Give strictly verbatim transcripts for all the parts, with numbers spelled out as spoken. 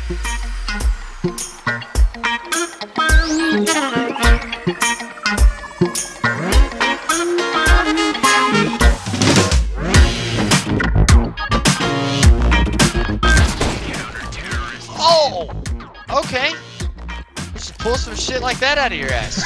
Oh! Okay. Just pull some shit like that out of your ass.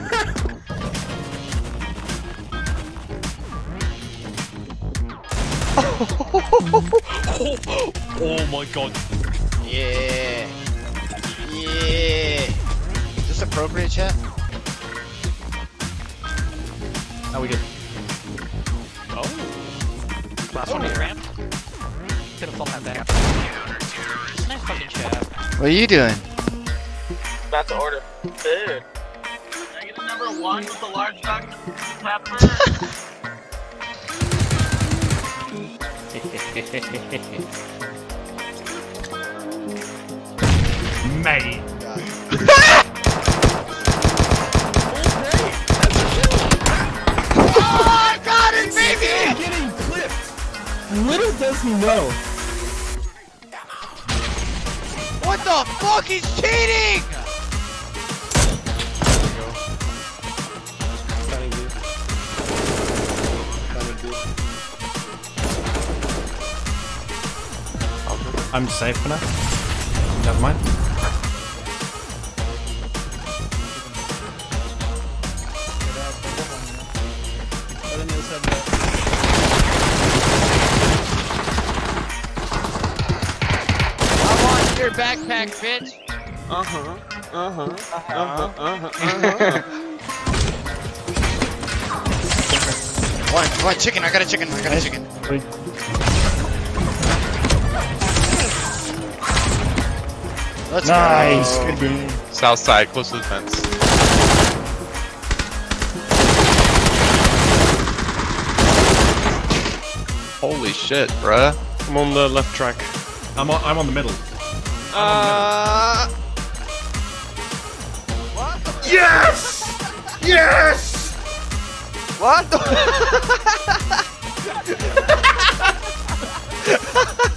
Oh my god. Yeah. Yeah. Is this appropriate, chat? How we good? Oh. Last one is ramp. Could have thought that back. Nice fucking chat. What are you doing? About to order food. Can I get a number one with a large Doctor Pepper? Mate. Oh, I got it, baby! Getting clipped. Little does he know. What the fuck? He's cheating! I'm safe for now. Never mind. I want your backpack, bitch. Uh-huh. Uh-huh. Uh-huh. Uh-huh. Uh-huh. One, one chicken. I got a chicken. I got a chicken. Let's Nice. go. Good boom. South side, close to the fence. Holy shit, bruh. I'm on the left track. I'm on, I'm on the middle. Uh. What? Yes! Yes! What? The